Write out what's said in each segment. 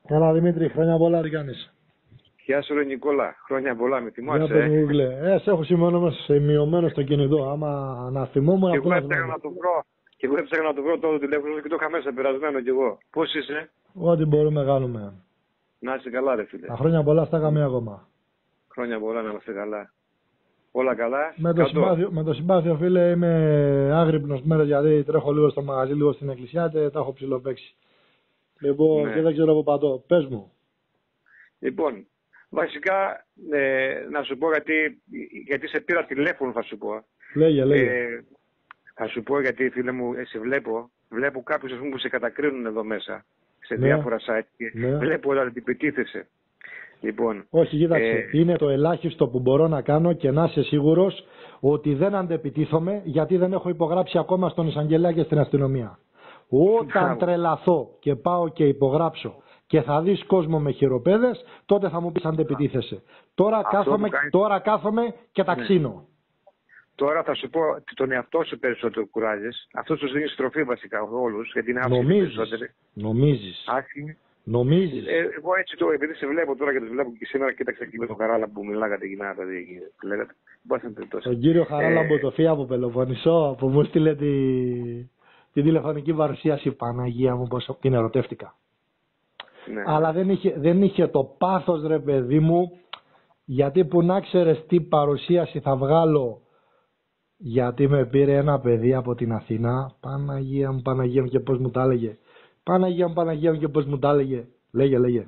Καλά Δημήτρη, χρόνια πολλά, τι κάνεις? Γεια σου ρε Νικόλα, χρόνια πολλά, με θυμάσαι. Σε έχω σημειωμένο στο κινητό, άμα να θυμόμουν αυτό να θυμόμουν. Και εγώ έψαχνα να το βρω το τηλέφωνο και το είχα μέσα περασμένο κι εγώ. Πώς είσαι? Ό,τι μπορούμε κάνουμε. Να είσαι καλά ρε φίλε. Τα χρόνια πολλά στα καμία ακόμα. Χρόνια πολλά να είμαστε καλά. Όλα καλά. Με το συμπάθειο φίλε είμαι άγρυπνος μέρες γιατί τρέχω λίγο στο μαγαζί, λίγο στην εκκλησιά και τα έχω ψιλοπαίξει. Λοιπόν, ναι. Και δεν ξέρω από πατώ. Πες μου. Λοιπόν, βασικά να σου πω γιατί σε πήρα τηλέφωνο θα σου πω. Λέγε. Θα σου πω γιατί φίλε μου, σε βλέπω κάποιους που σε κατακρίνουν εδώ μέσα σε διάφορα site και βλέπω ότι αντιπετίθεσαι. Λοιπόν, όχι, κοίταξε, είναι το ελάχιστο που μπορώ να κάνω και να είσαι σίγουρος ότι δεν αντεπιτίθομαι γιατί δεν έχω υπογράψει ακόμα στον εισαγγελέα και στην αστυνομία. Όταν τρελαθώ και πάω και υπογράψω και θα δεις κόσμο με χειροπέδες, τότε θα μου πεις αντεπιτίθεσαι. Τώρα κάθομαι και ταξίνω. Τώρα θα σου πω ότι τον εαυτό σου περισσότερο κουράζεις. Αυτό σου δίνει στροφή βασικά όλους, γιατί είναι άσχημοι περισσότεροι. Νομίζεις. Νομίζεις. Εγώ έτσι επειδή σε βλέπω τώρα και το βλέπω και σήμερα, κοίταξα εκεί με τον Χαράλαμπο που μιλάγατε γυνάτα. Λέγατε. Τον κύριο Χαράλαμπο το φύγα από Πελοποννησό που μου στείλε την τηλεφωνική παρουσίαση. Παναγία μου, πως την ερωτεύτηκα. Ναι. Αλλά δεν είχε το πάθος ρε παιδί μου, γιατί που να ξέρεις τι παρουσίαση θα βγάλω. Γιατί με πήρε ένα παιδί από την Αθηνά. Παναγία μου και πώς μου τα έλεγε. Παναγία μου και πώς μου τα έλεγε. Λέγε.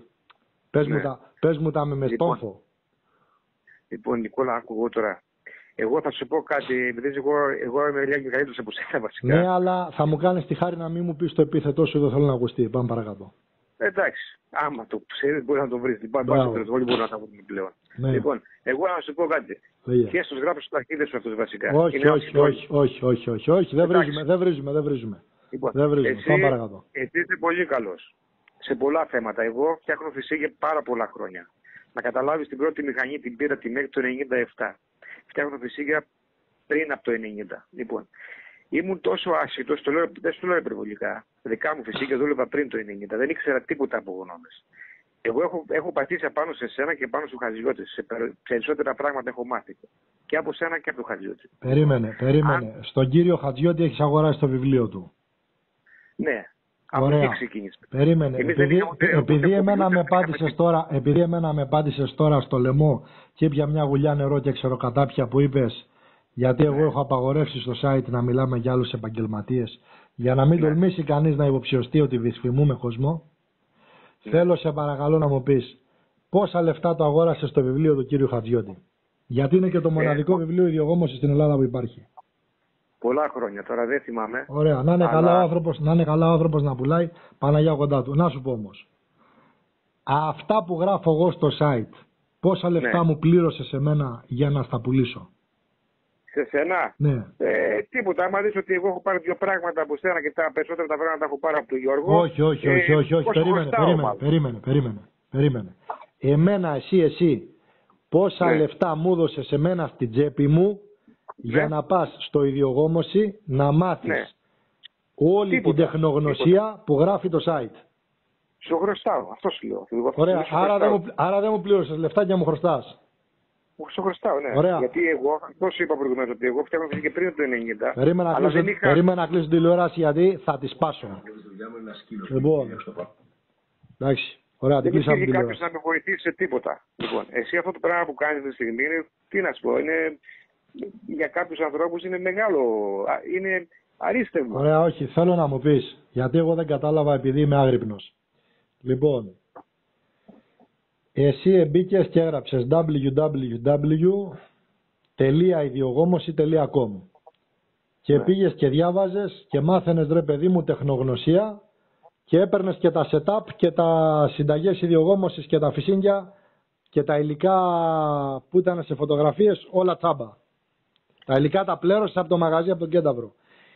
Πες μου τα με στόμφο. Λοιπόν, Νικόλα, άκου τώρα. Εγώ θα σου πω κάτι, επειδή εγώ είμαι λίγο καλύτερος από σένα βασικά. Ναι, αλλά θα μου κάνεις τη χάρη να μην μου πεις το επίθετό σου, δεν θέλω να ακουστεί. Πάμε παρακάτω. Εντάξει, άμα το ξέρεις μπορεί να το βρεις. Όλοι μπορούν να τα βρουν πλέον. Ναι. Λοιπόν, εγώ να σου πω κάτι. Και στους γράψεις του αρχίδες σου αυτούς βασικά. Όχι, δεν βρίζουμε. Λοιπόν, πάμε παρακάτω. Εσύ είσαι πολύ καλός σε πολλά θέματα. Εγώ φτιάχνω φυσίγεια πάρα πολλά χρόνια. Να καταλάβεις, την πρώτη μηχανή την πήρα τη μέχρι το 97. Φτιάχνω φυσίγεια πριν από το 90. Λοιπόν, ήμουν τόσο άσχητος, δεν σου λέω υπερβολικά. Δικά μου φυσίγεια δούλευα πριν το 90. Δεν ήξερα τίποτα από γνώμες. Εγώ έχω πατήσει απάνω σε σένα και πάνω στο Χατζιώτη. Σε περισσότερα πράγματα έχω μάθει. Και από σένα και από το Χατζιώτη. Περίμενε. Στον κύριο Χατζιώτη έχεις αγοράσει το βιβλίο του. Ναι. Από εκεί ξεκίνησε. Περίμενε. Επειδή εμένα με πάτησες τώρα στο λαιμό και έπια μια γουλιά νερό και ξεροκατάπια που είπες, γιατί εγώ έχω απαγορεύσει στο site να μιλάμε για άλλους επαγγελματίες, για να μην τολμήσει κανείς να υποψιωστεί ότι δυσφημούμε κόσμο. Θέλω σε παρακαλώ να μου πεις πόσα λεφτά το αγόρασες στο βιβλίο του κύριου Χατζιώτη. Γιατί είναι και το μοναδικό βιβλίο ιδιογόμωσης στην Ελλάδα που υπάρχει. Πολλά χρόνια, τώρα δεν θυμάμαι. Ωραία, να είναι καλά ο άνθρωπος να πουλάει Παναγιά κοντά του. Να σου πω όμως, αυτά που γράφω εγώ στο site, πόσα λεφτά μου πλήρωσε σε μένα για να στα πουλήσω? Σε σένα? Ναι. Τίποτα. Άμα δεις ότι εγώ έχω πάρει δύο πράγματα από σένα και τα περισσότερα τα πράγματα έχω πάρει από τον Γιώργο. Όχι. Περίμενε. Εμένα, εσύ, πόσα λεφτά μου έδωσες σε μένα στην τσέπη μου για να πας στο ιδιογόμωση να μάθεις όλη την τεχνογνωσία που γράφει το site. Σου χρωστάω, αυτό σου λέω. Ωραία, άρα δεν μου πλήρωσες λεφτά και μου χρωστάς. Σου χρωστάω, ναι. Ωραία. Γιατί εγώ, πώς είπα προηγουμένως, ότι εγώ φτιάχνω και πριν το 90. Περίμενα να κλείσω την τηλεόραση γιατί θα τη σπάσω. Λοιπόν, εντάξει. Ωραία, δεν υπήρχε κάποιος να με βοηθήσει σε τίποτα. Λοιπόν, εσύ αυτό το πράγμα που κάνεις τη στιγμή είναι, τι να σου πω, είναι, για κάποιους ανθρώπους είναι μεγάλο, είναι αρίστευμα. Ωραία, όχι, θέλω να μου πεις, γιατί εγώ δεν κατάλαβα επειδή είμαι άγρυπνος. Λοιπόν, εσύ μπήκες και έγραψες www.idiogόμωση.com και πήγες και διάβαζες και μάθαινες ρε παιδί μου τεχνογνωσία και έπαιρνες και τα setup και τα συνταγές ιδιογόμωσης και τα φυσίγγια και τα υλικά που ήταν σε φωτογραφίες όλα τσάμπα. Τα υλικά τα πλέρωσες από το μαγαζί από τον Κένταβρο.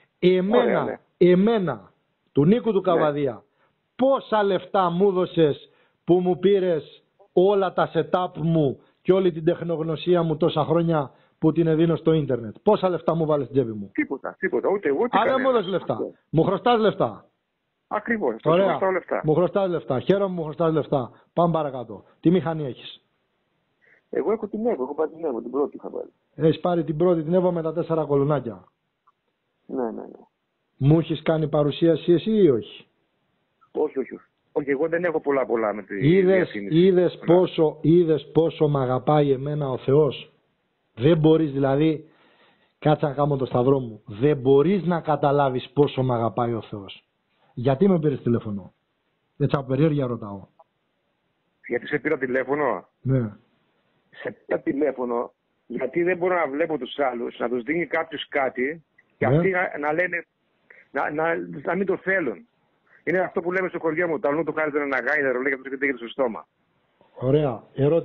Εμένα, του Νίκου του Καβαδία, πόσα λεφτά μου δώσες που μου πήρες όλα τα setup μου και όλη την τεχνογνωσία μου τόσα χρόνια που την δίνω στο ίντερνετ? Πόσα λεφτά μου βάλες στην τσέπη μου? Τίποτα, ούτε εγώ. Δεν μου έδωσες λεφτά. Μου χρωστάς λεφτά. Ακριβώς. Ωραία. Χρωστάω λεφτά. Μου χρωστάς λεφτά. Χαίρομαι που μου χρωστάς λεφτά. Πάμε παρακάτω. Τι μηχανή έχεις? Εγώ έχω την Evo, έχω πάρει την Evo, την πρώτη είχα πάρει. Έχεις πάρει την πρώτη την Evo με τα 4 κολονάκια. Ναι. Μου έχεις κάνει παρουσίαση εσύ ή όχι? Όχι. Όχι, εγώ δεν έχω πολλά με τη διαφήμιση. Είδες πόσο μ' αγαπάει εμένα ο Θεός. Δεν μπορείς δηλαδή, κάτσε να κάνω το σταυρό μου, δεν μπορείς να καταλάβεις πόσο μ' αγαπάει ο Θεός. Γιατί με πήρες τηλέφωνο? Έτσι από περιέργεια ρωτάω. Γιατί σε πήρα τηλέφωνο? Ναι. Σε πήρα τηλέφωνο γιατί δεν μπορώ να βλέπω τους άλλους, να τους δίνει κάποιος κάτι και αυτοί να λένε να μην το θέλουν. Είναι αυτό που λέμε στο χωριό μου, τα ονού του χάριζε ένα γάιδερο, λέει και το στο στόμα. Ωραία.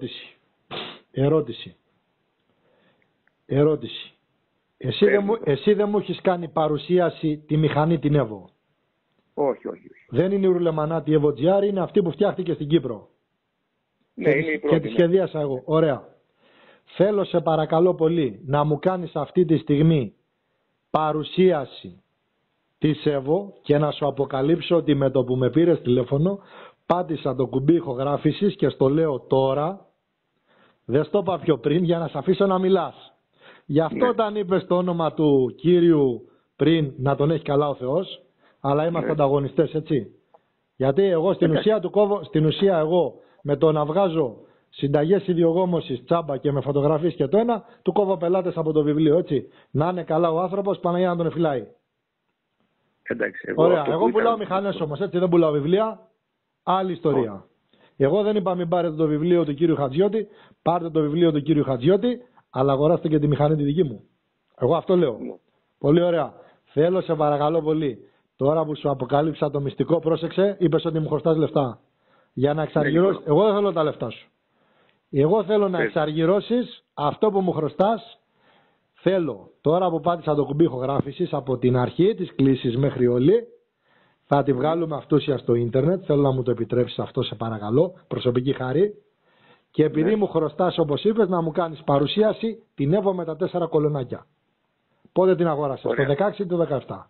Ερώτηση. Εσύ δεν μου έχεις κάνει παρουσίαση τη μηχανή την Evo? Όχι. Δεν είναι η Ρουλεμανάτη Evo GR, είναι αυτή που φτιάχτηκε στην Κύπρο. Ναι, είναι η πρώτη. Και τη σχεδίασα εγώ. Ωραία. Θέλω σε παρακαλώ πολύ να μου κάνεις αυτή τη στιγμή παρουσίαση της Evo και να σου αποκαλύψω ότι με το που με πήρες τηλέφωνο πάτησα το κουμπί ηχογράφησης και στο λέω τώρα, δεν στο είπα πιο πριν για να σε αφήσω να μιλάς. Γι' αυτό όταν είπες το όνομα του κύριου πριν, να τον έχει καλά ο Θεός, αλλά είμαστε ανταγωνιστές, έτσι. Γιατί εγώ στην ουσία εγώ με το να βγάζω συνταγές ιδιογόμωσης τσάμπα και με φωτογραφίες και το ένα, του κόβω πελάτες από το βιβλίο, έτσι. Να είναι καλά ο άνθρωπος, Παναγία να τον εφυλάει. Εντάξει, ωραία, εγώ πουλάω μηχανές όμως, έτσι, δεν πουλάω βιβλία. Άλλη ιστορία. Εγώ δεν είπα μην πάρετε το βιβλίο του κύριου Χατζιώτη, πάρτε το βιβλίο του κύριου Χατζιώτη, αλλά αγοράστε και τη μηχανή τη δική μου. Εγώ αυτό λέω. Πολύ ωραία. Θέλω σε παρακαλώ πολύ, τώρα που σου αποκάλυψα το μυστικό, πρόσεξε, είπες ότι μου χρωστάς λεφτά. Για να εξαργυρώσεις, εγώ δεν θέλω τα λεφτά σου. Εγώ θέλω να εξαργυρώσεις αυτό που μου χρωστάς. Θέλω, τώρα που πάτησα το κουμπί ηχογράφησης από την αρχή της κλήσης μέχρι όλη, θα τη βγάλουμε αυτούσια στο ίντερνετ. Θέλω να μου το επιτρέψεις αυτό, σε παρακαλώ, προσωπική χάρη. Και επειδή μου χρωστάς, όπως είπες, να μου κάνεις παρουσίαση την Evo με τα 4 κολονάκια. Πότε την αγόρασες, το 16 ή το 17?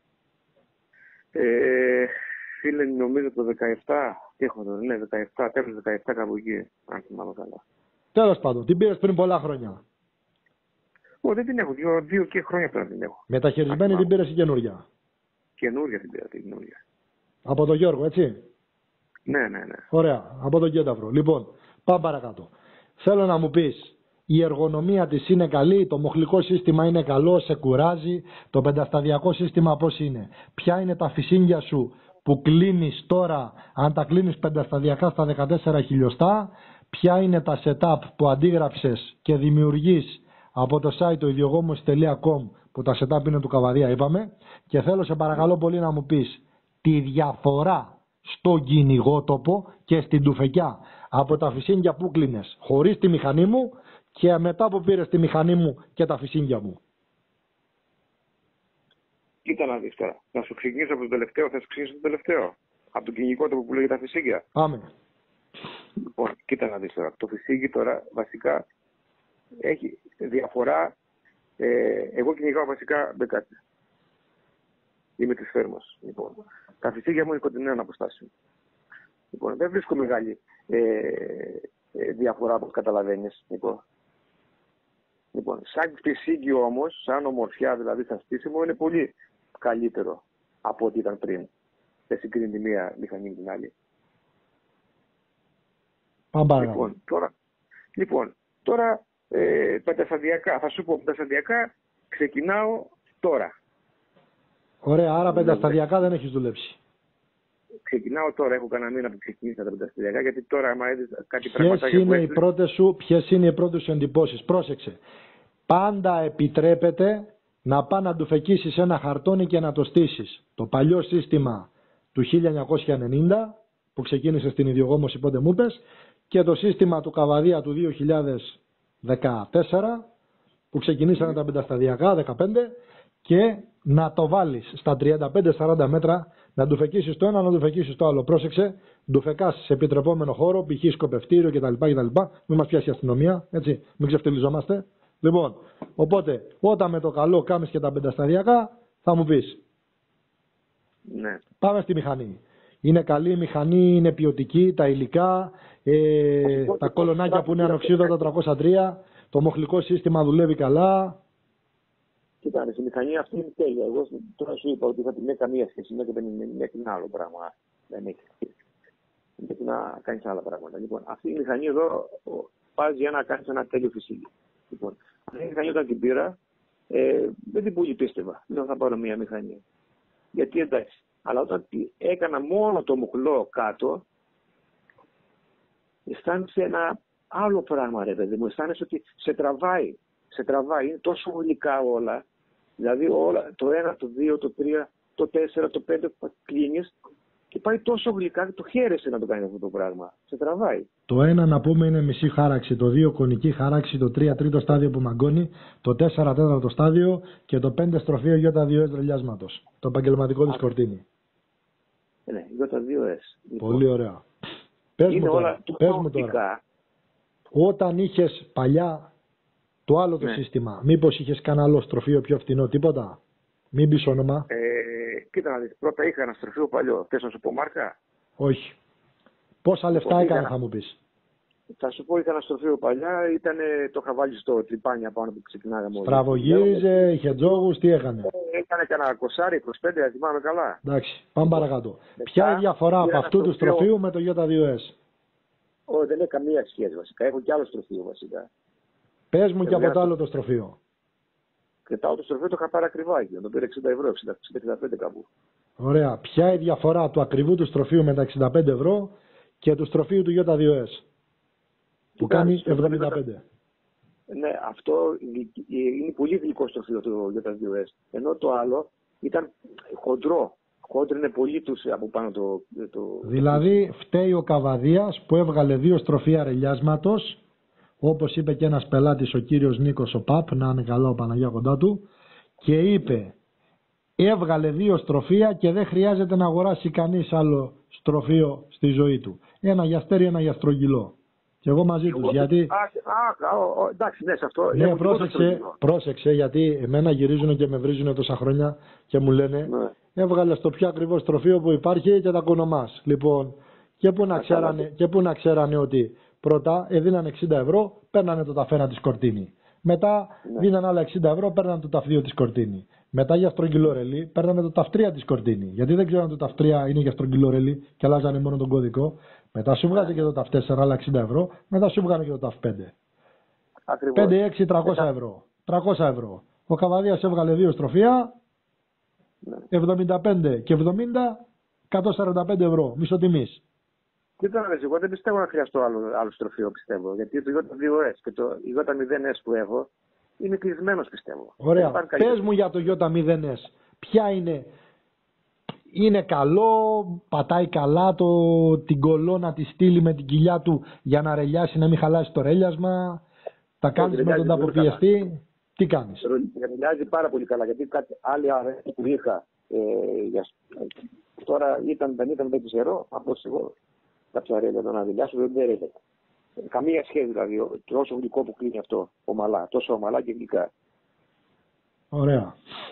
Φίλε, νομίζω το 17. Τι έχω τώρα, ναι, 17, τέλος 17 κάπου εκεί, αν θυμάμαι καλά. Τέλος πάντων, την πήρες πριν πολλά χρόνια. Δεν την έχω, δύο και χρόνια τώρα την έχω. Μεταχειρισμένη την πήρες η καινούρια? Καινούρια την πήρα, την καινούρια. Από τον Γιώργο, έτσι? Ναι. Ωραία, από τον Κένταυρο. Λοιπόν, πάμε παρακάτω. Θέλω να μου πεις, η εργονομία της είναι καλή, το μοχλικό σύστημα είναι καλό, σε κουράζει, το πεντασταδιακό σύστημα πώς είναι? Ποια είναι τα φυσίγγια σου που κλείνεις τώρα, αν τα κλείνεις πεντασταδιακά στα 14 χιλιοστά? Ποια είναι τα setup που αντίγραψες και δημιουργείς από το site το ιδιογόμωση.com, που τα setup είναι του Καβαδία, είπαμε? Και θέλω σε παρακαλώ πολύ να μου πεις τη διαφορά στο κυνηγότοπο και στην τουφεκιά από τα φυσίγγια που κλείνες χωρίς τη μηχανή μου και μετά που πήρες τη μηχανή μου και τα φυσίγγια μου. Κοίτα να δεις τώρα. Να σου ξεκινήσω από το τελευταίο, θα σου ξεκινήσω το τελευταίο. Από τον κυνηγότοπο που λέγεται τα φυσίγγια. Πάμε. Λοιπόν, κοίτα να δεις τώρα. Το φυσίγγι τώρα βασικά έχει διαφορά. Εγώ κυνηγάω βασικά μπεκάτι. Είμαι της φέρμας. Λοιπόν, τα φυσίγγια μου είναι κοντινών αποστάσεων. Λοιπόν, δεν βρίσκω μεγάλη διαφορά, όπως καταλαβαίνεις. Λοιπόν, σαν φυσίγγι όμως, σαν ομορφιά δηλαδή σαν στήσιμο, είναι πολύ καλύτερο από ό,τι ήταν πριν. Δεν συγκρίνει τη μία μηχανή με την άλλη. Λοιπόν, τώρα πεντασταδιακά, θα σου πω πεντασταδιακά ξεκινάω τώρα. Ωραία, άρα πεντασταδιακά δεν έχεις δουλέψει. Ξεκινάω τώρα, έχω κανένα μήνα που ξεκίνησα τα πεντασταδιακά, γιατί τώρα άμα έδεις κάτι πράγματα... Ποιες είναι οι πρώτες σου εντυπώσεις? Πρόσεξε. Πάντα επιτρέπεται να πά να ντουφεκίσεις ένα χαρτόνι και να το στήσεις. Το παλιό σύστημα του 1990 που ξεκίνησε στην ιδιογόμωση, πότε μου είπες, και το σύστημα του Καβαδία του 2014 που ξεκινήσανε τα πεντασταδιακά, 15, και να το βάλεις στα 35-40 μέτρα, να ντουφεκίσεις το ένα, να ντουφεκίσεις το άλλο. Πρόσεξε, ντουφεκάς σε επιτρεπόμενο χώρο, π.χ. σκοπευτήριο κτλ. Μην μας πιάσει η αστυνομία, έτσι, μην ξεφτυλιζόμαστε. Λοιπόν, οπότε, όταν με το καλό κάνεις και τα πεντασταδιακά, θα μου πεις. Ναι. Πάμε στη μηχανή. Είναι καλή η μηχανή, είναι ποιοτική, τα υλικά, τα κολονάκια που είναι ανοξίδωτα 303, το μοχλικό σύστημα δουλεύει καλά. Κοιτάξτε, η μηχανή αυτή είναι τέλεια. Εγώ τώρα σου είπα ότι θα την έκανα μία σχέση με την άλλο πράγμα. Δεν έχει σχέση. Πρέπει να κάνει άλλα πράγματα. Λοιπόν, αυτή η μηχανή εδώ πας για να κάνει ένα τέλειο φυσίγιο. Λοιπόν, αυτή η μηχανή όταν την πήρα, δεν την πολύ πίστευα. Δεν θα πάρω μία μηχανή. Γιατί εντάξει. Αλλά όταν έκανα μόνο το μοχλό κάτω, αισθάνεσαι ένα άλλο πράγμα, ρε παιδί μου. Αισθάνεσαι ότι σε τραβάει. Σε τραβάει. Είναι τόσο γλυκά όλα. Δηλαδή όλα, το 1, το 2, το 3, το 4, το 5 κλείνεις και πάει τόσο γλυκά και το χαίρεσαι να το κάνει αυτό το πράγμα. Σε τραβάει. Το 1 να πούμε είναι μισή χάραξη, το 2 κονική χάραξη, το 3 τρίτο στάδιο που μαγκώνει, το 4 τέταρτο στάδιο και το 5 στροφείο J2S ρελιάσματος. Το επαγγελματικό της κορτίνη. Ναι, J2S. Πολύ ωραία. Πες μου τώρα, όταν είχες παλιά το άλλο το σύστημα, μήπως είχες κανένα άλλο στροφείο πιο φτηνό, τίποτα? Μην πεις όνομα. Κοίτα να δεις, πρώτα είχα ένα στροφείο παλιό. Θες να σου πω μάρκα? Όχι. Πόσα λεφτά έκανε θα μου πεις? Θα σου πω, είχα ένα στροφείο παλιά, το είχα βάλει στο τρυπάνια πάνω που ξεκινάγαμε. Στραβογύριζε, είχε τζόγους, τι έκανε? Έκανε κανένα 20, 25, δεν θυμάμαι καλά. Εντάξει, πάμε παρακάτω. Ποια είναι η διαφορά από αυτού του στροφείου με το J2S? Όχι, δεν έχει καμία σχέση βασικά. Έχω κι άλλο στροφείο βασικά. Πες μου και από το άλλο το στροφείο. Και το άλλο το στροφείο το είχα πάρει ακριβά εκεί. Το πήρε 60 ευρώ, 65 κάπου. Ωραία. Ποια είναι η διαφορά του ακριβού του στροφείου με τα 65 ευρώ και του στροφείου του J2S? Που κάνει 75. Ναι, αυτό είναι πολύ γλυκό στροφείο το J2S. Ενώ το άλλο ήταν χοντρό. Χόντρινε πολύ τους από πάνω το... Δηλαδή φταίει ο Καβαδίας που έβγαλε 2 στροφεία ρελιάσματος, όπως είπε και ένας πελάτης, ο κύριος Νίκος ο Παπ, να είναι καλά ο Παναγιά κοντά του, και είπε έβγαλε 2 στροφεία και δεν χρειάζεται να αγοράσει κανείς άλλο στροφείο στη ζωή του. Ένα για αστέρι, ένα για στρογγυλό. Και εγώ μαζί τους, γιατί... εντάξει, ναι, σε αυτό... Ναι, πρόσεξε, γιατί εμένα γυρίζουν και με βρίζουν τόσα χρόνια και μου λένε έβγαλε το πιο ακριβό στροφείο που υπάρχει και τα κονομάς. Λοιπόν, και πού να ξέρανε ότι πρώτα δίνανε 60 ευρώ, παίρνανε το ταφένα της Κορτίνη. Μετά δίνανε άλλα 60 ευρώ, παίρνανε το ταφ2 της Κορτίνη. Μετά για στρογγυλό ρελί, παίρνανε το ταφ3 της Κορτίνη. Γιατί δεν ξέρανε το ταφ3 είναι για στρογγυλό ρελί και αλλάζανε μόνο τον κώδικο. Μετά σου βγάζει και το ταφ4 άλλα 60 ευρώ, μετά σου βγάζει και το ταφ5. 5-6, 300 ευρώ. 300 ευρώ. Ο Καβαδίας έβγαλε 2 στροφεία, 75 και 70, 145 ευρώ. Μισοτιμής. Κοίτα να δεις, εγώ δεν πιστεύω να χρειαστώ άλλο στροφείο, πιστεύω. Γιατί το J2S και το J0S που έχω είναι κλεισμένος, πιστεύω. Ωραία. Πες μου για το J0S. Ποια είναι καλό, πατάει καλά την κολόνα τη στήλη με την κοιλιά του για να ρελιάσει, να μην χαλάσει το ρέλιασμα? Τα κάνεις με τον ταποπιεστή? Τι κάνεις? Ρελιάζει πάρα πολύ καλά, γιατί κάτι άλλη αρέσει που είχα τώρα δεν ξέρω, από εγώ κάποια ρέλια να ρελιάσω δεν ρέλια. Καμία σχέση δηλαδή, τόσο γλυκό που κλείνει αυτό, ομαλά, τόσο ομαλά και γλυκά. Ωραία.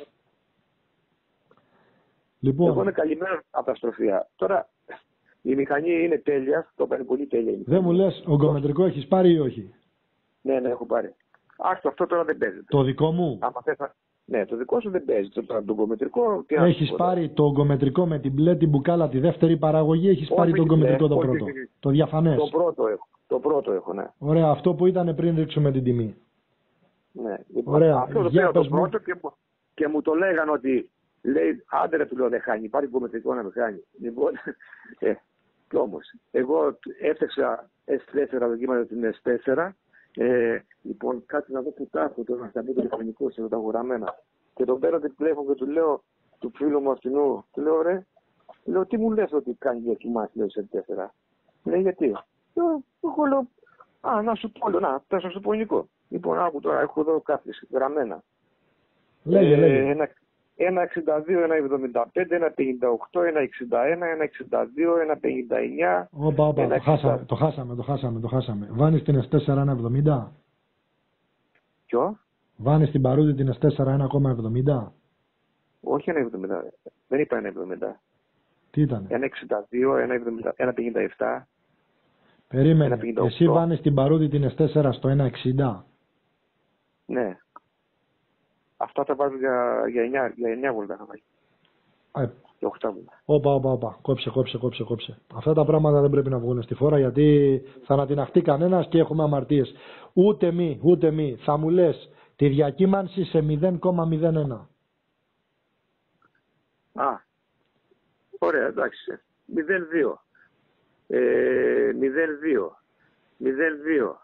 Λοιπόν. Εγώ είμαι καλυμμένο από τα στροφεία. Τώρα η μηχανή είναι τέλεια, το παίρνει πολύ τέλεια. Δεν μου λες, ογκομετρικό έχεις πάρει ή όχι? Ναι, έχω πάρει. Άστο, αυτό τώρα δεν παίζεται. Το δικό μου? Ναι, το δικό σου δεν παίζεται. Το ογκομετρικό. Έχεις πάρει το ογκομετρικό με την μπλε την μπουκάλα τη δεύτερη παραγωγή, έχεις πάρει το ογκομετρικό το πρώτο? Το διαφανές. Το πρώτο έχω, ναι. Ωραία, αυτό που ήταν πριν ρίξουμε την τιμή. Ναι, ωραία. Αυτό το πήρα το πρώτο και μου το λέγανε ότι. Λέει, άντε ρε, του λέω, δεν χάνει, υπάρχει υπομετρικό να με χάνει. Λοιπόν, κι όμως, εγώ έφτιαξα S4 δοκίματα την S4, λοιπόν, κάτι να δω που τα έχω τώρα, στα μπει το λιχανικό, σε τα αγοραμένα. Και τον πέρα την τηλέφωνο και του λέω, του φίλου μου αυτινού, του λέω, ρε, τι μου λες ότι κάνει δοκιμάσεις, λέω, σε S4. Λέει, γιατί? Εγώ λέω, να σου πω, θα σου πω Νικό. Λοιπόν, άκου τώρα, έχω εδώ κάποιες γραμμένα. Λέγε. Ένα 62, ένα 75, ένα 58, ένα 61, ένα 62, ένα 59. Όπα, το χάσαμε. Βάνεις την S4 1,70. Ποιο? Βάνεις την παρούδη την S4 1,70. Όχι 1,70. Δεν είπα 1,70. Τι ήταν? 1,62, 1,57. Περίμενε. 1,58. Εσύ βάνεις την Παρούτη την S4 στο 1,60. Ναι. Αυτά τα βάζω για 9 βολτά θα βάλει. Και 8 βολτά. Όπα. Κόψε. Αυτά τα πράγματα δεν πρέπει να βγουν στη φόρα, γιατί θα ανατιναχτεί κανένας και έχουμε αμαρτίες. Ούτε μη. Θα μου λες τη διακύμανση σε 0,01. Ωραία, εντάξει. 0,2. 0,2. 0,2.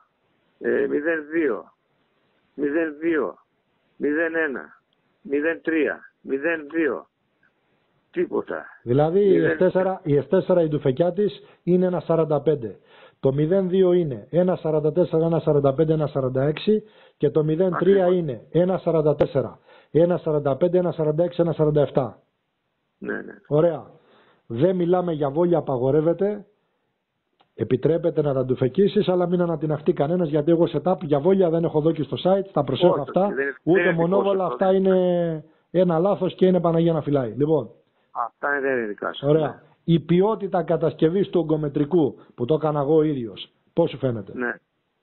0,2. 0,1. 0,3. 0,2. Τίποτα. Δηλαδή η S4 η ντουφεκιά της είναι 1,45. Το 0,2 είναι 1,44, 1,45, 1,46 και το 0,3 είναι 1,44, 1,45, 1,46, 1,47. Ναι. Ωραία. Δεν μιλάμε για βόλια, απαγορεύεται. Επιτρέπεται να τα ντουφεκίσεις, αλλά μην ανατιναχτεί κανένας, γιατί εγώ setup για βόλια δεν έχω δω και στο site. Τα προσέχω αυτά. Ούτε μονόβολα, αυτά είναι ένα λάθος και είναι Παναγία να φυλάει. Λοιπόν. Αυτά δεν είναι δικά σου. Ωραία. Η ποιότητα κατασκευής του ογκομετρικού που το έκανα εγώ ίδιος, πώς σου φαίνεται? Ναι.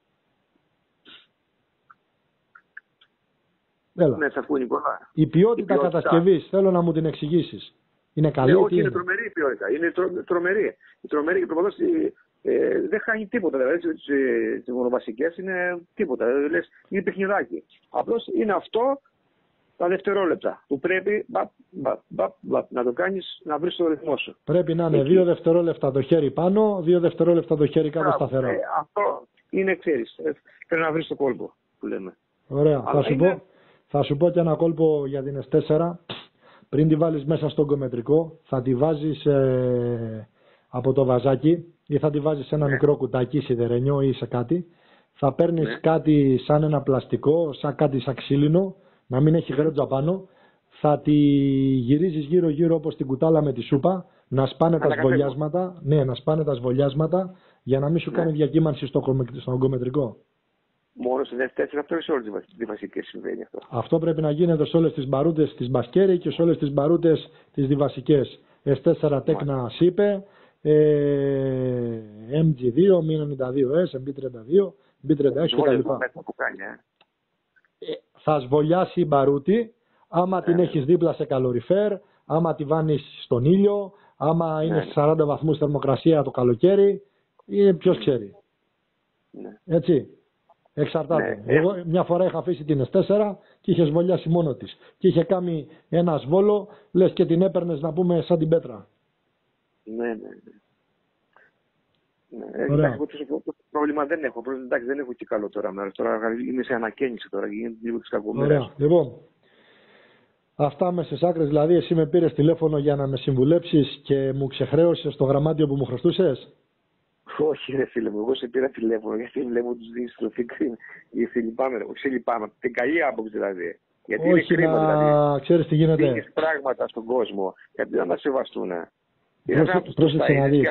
Έλα. Ναι, θα ακούει Νικόλα. Η ποιότητα κατασκευής, θέλω να μου την εξηγήσεις. Είναι καλή? Όχι, είναι τρομερή η ποιότητα. Είναι τρομερή. Η τρομερή και προποδός δεν χάνει τίποτα. Δηλαδή, στις μονοβασικές είναι τίποτα. Δηλαδή, είναι παιχνιδάκι. Απλώς είναι αυτό τα δευτερόλεπτα που πρέπει να το κάνεις, να βρεις το ρυθμό σου. Πρέπει να είναι 2 δευτερόλεπτα το χέρι πάνω, 2 δευτερόλεπτα το χέρι κάτω σταθερά. Αυτό είναι, ξέρεις, πρέπει να βρεις το κόλπο που λέμε. Ωραία. Θα σου πω και ένα κόλπο για την S4. Πριν τη βάλεις μέσα στο ογκομετρικό, θα τη βάζεις από το βαζάκι ή θα τη βάζεις σε ένα μικρό κουτάκι σιδερένιο ή σε κάτι. Θα παίρνεις κάτι σαν ένα πλαστικό, σαν κάτι σαν ξύλινο, να μην έχει γρότζα πάνω. Θα τη γυρίζεις γύρω-γύρω όπως την κουτάλα με τη σούπα, να σπάνε τα σβολιάσματα. Ναι, να σπάνε τα σβολιάσματα για να μην σου κάνει διακύμανση στο ογκομετρικό. Μόνο στις S4 αυτό ή σε όλες τις βασικές συμβαίνει αυτό? Αυτό πρέπει να γίνεται σε όλες τις μπαρούτες της Μπασκέρι και σε όλες τις μπαρούτες τις διβασικές. S4 Tecna SIPE, MG2, M92S, MB32, MB36 κτλ. Θα σβολιάσει η μπαρούτη άμα την έχεις δίπλα σε καλοριφέρ, άμα τη βάνεις στον ήλιο, άμα είναι σε 40 βαθμούς θερμοκρασία το καλοκαίρι, ή ποιος ξέρει. Έτσι. Εξαρτάται. Εγώ μια φορά είχα αφήσει την S4 και είχε σβολιάσει μόνο της. Και είχε κάνει ένα σβόλο, λες και την έπαιρνες να πούμε σαν την πέτρα. Ναι. Εντάξει, πρόβλημα δεν έχω. Εντάξει, δεν έχω και καλό τώρα μέρος. Τώρα είμαι σε ανακαίνιση τώρα και γίνεται λίγο της κακομέρας. Λοιπόν, αυτά με στις άκρες. Δηλαδή εσύ με πήρες τηλέφωνο για να με συμβουλέψεις και μου ξεχρέωσες το γραμμάτιο που μου χρωστούσες? Όχι ρε φίλε μου, εγώ σε πήρα τηλέφωνο γιατί βλέπω τους δίνεις τροφή κρίμα. Όχι λυπάμαι, την καλή άποψη δηλαδή. Γιατί όχι, είναι κρίμα δηλαδή. Ξέρεις τι γίνεται. Δίνεις πράγματα στον κόσμο, γιατί δεν μας σεβαστούν. Πρόσεξε να δεις.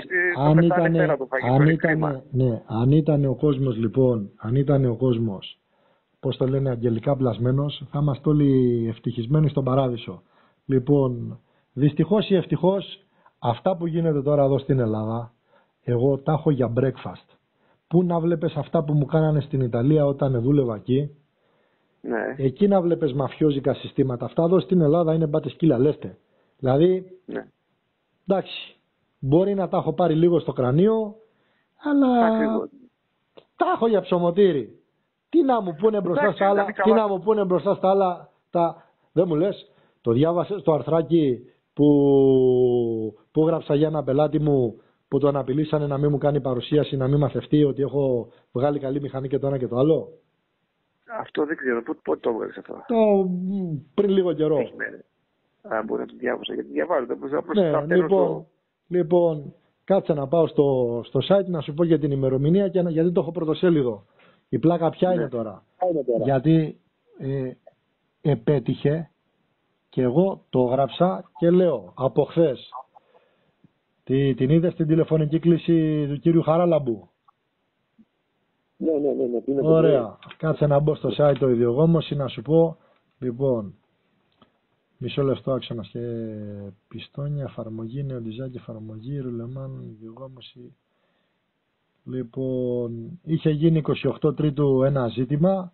Αν ήταν ο κόσμος λοιπόν, αν ήταν ο κόσμος, πώς το λένε, αγγελικά πλασμένος, θα είμαστε όλοι ευτυχισμένοι στον παράδεισο. Λοιπόν, δυστυχώς ή ευτυχώς, αυτά που γίνεται τώρα εδώ στην Ελλάδα, εγώ τα έχω για breakfast. Πού να βλέπεις αυτά που μου κάνανε στην Ιταλία όταν δούλευα εκεί. Ναι. Εκεί να βλέπεις μαφιόζικα συστήματα. Αυτά εδώ στην Ελλάδα είναι μπάτε σκύλα, λέστε. Δηλαδή, εντάξει, μπορεί να τα έχω πάρει λίγο στο κρανίο, αλλά τα έχω για ψωμοτήρι. Τι να μου πούνε μπροστά στα άλλα, δεν μου λες, το διάβασες το αρθράκι που γράψα για ένα πελάτη μου, που τον απειλήσανε να μην μου κάνει παρουσίαση, να μην μαθευτεί ότι έχω βγάλει καλή μηχανή και το ένα και το άλλο? Αυτό δεν ξέρω. Πότε το έβγαλες αυτό? Πριν λίγο καιρό. Μπορεί να το διάβασα, γιατί διαβάζω. Λοιπόν, κάτσε να πάω στο site να σου πω για την ημερομηνία και γιατί το έχω πρωτοσέλιδο. Η πλάκα ποια είναι τώρα? Γιατί επέτυχε και εγώ το γράψα και λέω από χθες. Την είδες την τηλεφωνική κλήση του κύριου Χαράλαμπου? Ναι. Ωραία. Κάτσε να μπω στο site το ιδιογόμος να σου πω. Λοιπόν, Μισό λεπτό άξονας και πιστόνια, εφαρμογή, νεοντιζάκι, εφαρμογή, ρουλεμάν, διογόμωση. Λοιπόν, είχε γίνει 28 Τρίτου ένα ζήτημα.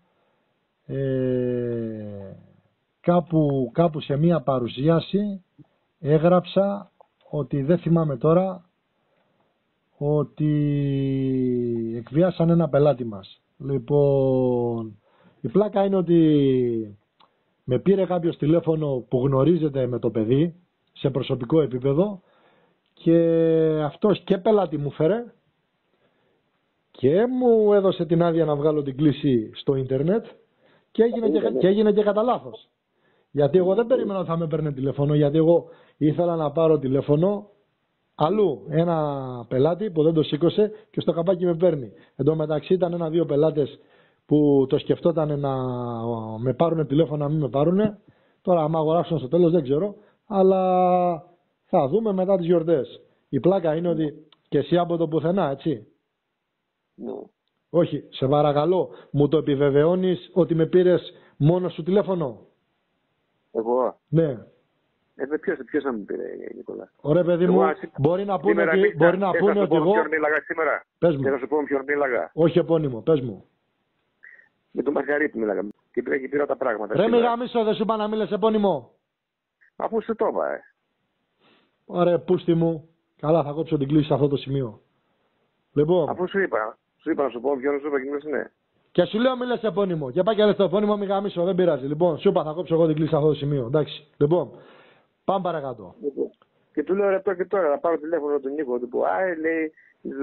Κάπου σε μία παρουσίαση έγραψα ότι, δεν θυμάμαι τώρα, ότι εκβιάσαν ένα πελάτη μας. Λοιπόν, η πλάκα είναι ότι με πήρε κάποιος τηλέφωνο που γνωρίζεται με το παιδί σε προσωπικό επίπεδο και αυτός και πελάτη μου φέρε και μου έδωσε την άδεια να βγάλω την κλήση στο ίντερνετ και έγινε και κατά λάθος. Γιατί εγώ δεν περίμενα ότι θα με παίρνει τηλέφωνο, γιατί εγώ ήθελα να πάρω τηλέφωνο αλλού. Ένα πελάτη που δεν το σήκωσε και στο καπάκι με παίρνει. Εν τω μεταξύ ήταν ένα-δύο πελάτες που το σκεφτόταν να με πάρουν τηλέφωνο, να μην με πάρουν. Τώρα, άμα αγοράσουν στο τέλος δεν ξέρω, αλλά θα δούμε μετά τις γιορτές. Η πλάκα είναι ότι και εσύ από το πουθενά, έτσι. Ναι. Όχι, σε παρακαλώ, μου το επιβεβαιώνεις ότι με πήρες μόνο σου τηλέφωνο? Εγώ. Ναι. Ποιος να μου πήρε, Νικόλα? Ωραία, παιδί μου, μπορεί να πούνε ότι, εγώ... Σήμερα. Πες μου. Και θα σου πω με ποιον μίλαγα. Όχι επώνυμο, πες μου. Με τον Μαργαρίτη μίλαγα. Και πήρα τα πράγματα. Ρε μη γαμίσω, δεν σου είπα να μίλες επώνυμο? Αφού σου το είπα, Ωραία, πούστη μου. Καλά, θα κόψω την κλίση σε αυτό το σημείο. Λοιπόν. Αφού σου είπα να σου πω ποιον σου είπα και μου λες ναι. Και σου λέω μίλες επώνυμο. Και πάει και λες το επώνυμο, μη γαμίσω, δεν πειράζει. Λοιπόν, σου είπα θα κόψω εγώ την κλίση σε αυτό το σημείο. Εντάξει. Λοιπόν, πάμε παρακάτω. Και του λέω ρε και τώρα, να πάρω τηλέφωνο του Νίκο, του πω, λέει,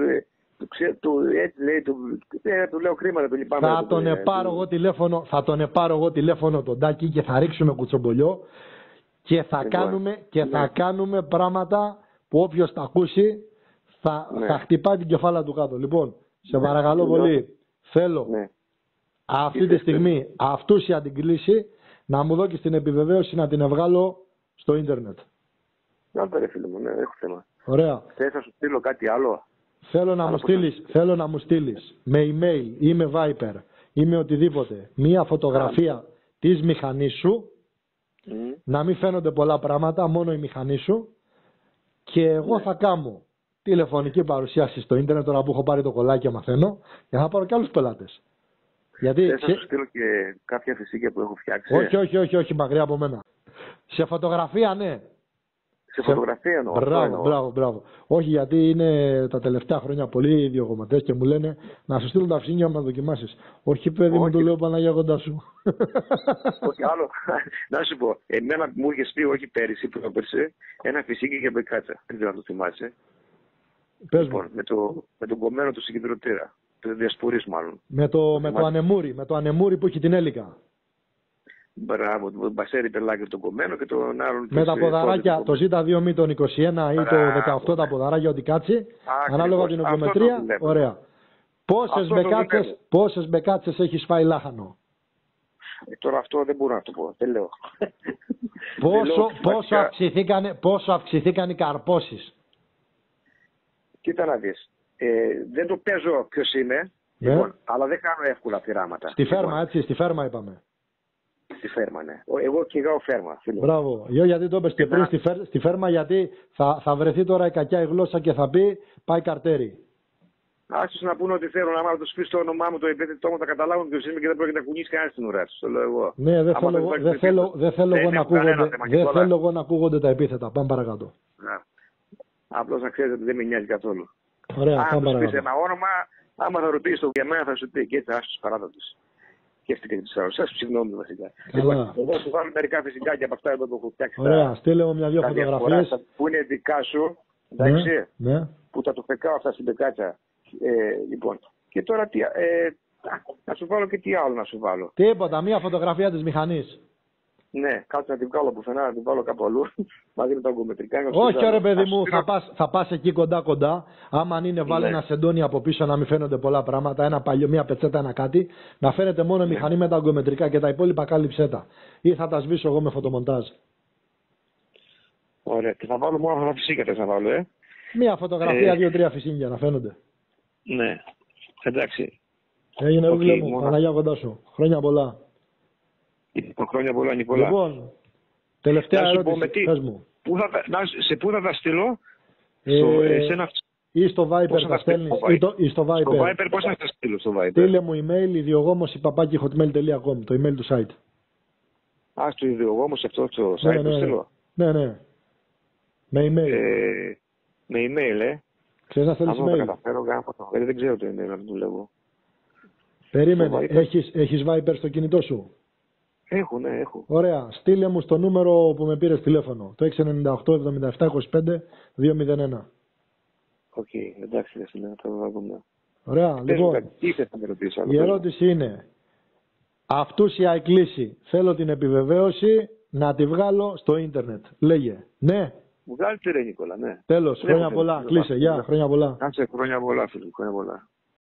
έτσι λέει, του λέω χρήματα, του λυπάμαι. Θα τον πάρω εγώ τηλέφωνο τον Τάκη και θα ρίξουμε κουτσομπολιό και θα κάνουμε πράγματα που όποιος τα ακούσει θα χτυπάει την κεφάλα του κάτω. Λοιπόν, σε παρακαλώ πολύ, θέλω αυτή τη στιγμή αυτούσια την κλίση να μου δώσει την επιβεβαίωση να την βγάλω στο ίντερνετ. Να ρε φίλε μου, ναι, έχω θέμα. Ωραία. Θες να σου στείλω κάτι άλλο? Θέλω να μου στείλεις με email ή με Viper ή με οτιδήποτε μία φωτογραφία της μηχανής σου, να μην φαίνονται πολλά πράγματα, μόνο η μηχανή σου, και εγώ θα κάνω τηλεφωνική παρουσίαση στο ίντερνετ τώρα που έχω πάρει το κολλάκι και μαθαίνω, για να πάρω και άλλους πελάτες. Γιατί θες να σου στείλω και κάποια φυσίκια που έχω φτιάξει? Όχι, μακριά από μένα. Σε φωτογραφία, ναι. Σε φωτογραφία εννοώ. Μπράβο. Όχι, γιατί είναι τα τελευταία χρόνια πολλοί διογωματές και μου λένε να σου στείλουν τα φυσίνια μου να δοκιμάσεις. Όχι, παιδί μου, το λέω Παναγία κοντά σου. Όχι άλλο. Να σου πω, εμένα μου είχες πει, όχι πέρυσι, πρόπερσι, ένα φυσίκι για μπεκάτσα. Δεν ξέρω αν το θυμάσαι. Πες λοιπόν, με τον κομμένο του συγκεντρωτήρα. Το διασπορείς μάλλον. Με το ανεμούρι που έχει την έλικα. Μπράβο, τον Μπασέρι Πελάκη τον κομμένο και τον άλλον. Με τα ποδαράκια, το Z2 μη τον 21 ή το 18 τα ποδαράκια, ό,τι κάτσει. Ανάλογα την ογκομετρία. Ωραία. Πόσες μπεκάτσες έχεις φάει λάχανο? Τώρα αυτό δεν μπορώ να το πω. Δεν λέω. Πόσο αυξηθήκαν οι καρπώσεις? Κοίτα να δεις. Δεν το παίζω ποιος είναι, λοιπόν, αλλά δεν κάνω εύκολα πειράματα. Στη φέρμα, έτσι, στη φέρμα είπαμε. Στη φέρμα, ναι. Εγώ κυνηγάω φέρμα. Φίλε. Μπράβο. Γιατί το είπες και πριν στη φέρμα, γιατί θα βρεθεί τώρα η κακιά η γλώσσα και θα πει πάει καρτέρι. Άσους να πούνε ότι θέλουν, άμα του πει το όνομά μου, το επίθετό μου, θα καταλάβουν ποιος είμαι και δεν πρόκειται να κουνήσει κανένα στην ουρά του. Το λέω εγώ. Ναι, δεν θέλω εγώ να ακούγονται τα επίθετα. Πάμε παρακάτω. Απλώς να ξέρετε ότι δεν με νοιάζει καθόλου. Ωραία, αν του πει ένα όνομα, άμα θα ρωτήσει το για μένα, θα σου πει και έτσι, άσου παράτατου. Σκέφτηκε και του άλλου. Σα συγγνώμη βασικά. Εγώ σου βάλω μερικά φυσικά και από αυτά εδώ που έχω φτιάξει. Ωραία, στείλε μου μια-δυο φωτογραφίες. Που είναι δικά σου, εντάξει, που θα το φεκάω αυτά στην πεκάτσα. Λοιπόν, και τώρα να σου βάλω και τι άλλο να σου βάλω. Τίποτα, μια φωτογραφία της μηχανής. Ναι, κάτσε να την βγάλω πουθενά, να την βάλω κάπου αλλού. Μαζί με τα ογκομετρικά. Όχι, ρε παιδί μου, θα πας εκεί κοντά. Άμα αν είναι, βάλε ένα σεντόνι από πίσω να μην φαίνονται πολλά πράγματα. Ένα παλιό, μια πετσέτα, ένα κάτι. Να φαίνεται μόνο η μηχανή με τα ογκομετρικά και τα υπόλοιπα κάλυψέ τα. Ή θα τα σβήσω εγώ με φωτομοντάζ. Ωραία, και θα βάλω μόνο αυτά φυσικά θα βάλω, Μια φωτογραφία, 2-3 φυσίνια να φαίνονται. Ναι, εντάξει. Έγινε ρούβλε μου, Παναγιά κοντά σου. Χρόνια πολλά. Χρόνια πολλά, Νικόλα. Λοιπόν, Τελευταία ερώτηση, πες μου. Σε πού θα τα στείλω? Ή στο Viper θα στέλνεις, ή στο Viper. Στο Viper πώς θα τα στείλω στο Viper? Στείλε μου email idiogomos@hotmail.com, το email του site. Στο Idiogomos αυτό το site το στείλω? Ναι. Με email. Με email, Ξέρεις να στέλνεις email? Αν το καταφέρω, δεν ξέρω το email να δουλεύω. Περίμενε, έχεις Viper στο κινητό σου? Έχω. Ωραία, στείλε μου στο νούμερο που με πήρες τηλέφωνο, το 698-77-25-201. Οκ, εντάξει, δεν είναι, θα το δούμε. Ωραία, λοιπόν, η ερώτηση είναι, αυτούς η αεκλήση, θέλω την επιβεβαίωση να τη βγάλω στο ίντερνετ. Λέγε, ναι. Βγάλτε ρε Νικόλα, ναι. Τέλος, χρόνια πολλά, κλείσε, γεια, χρόνια πολλά. Κάτσε, χρόνια πολλά φίλε, χρόνια πολλά.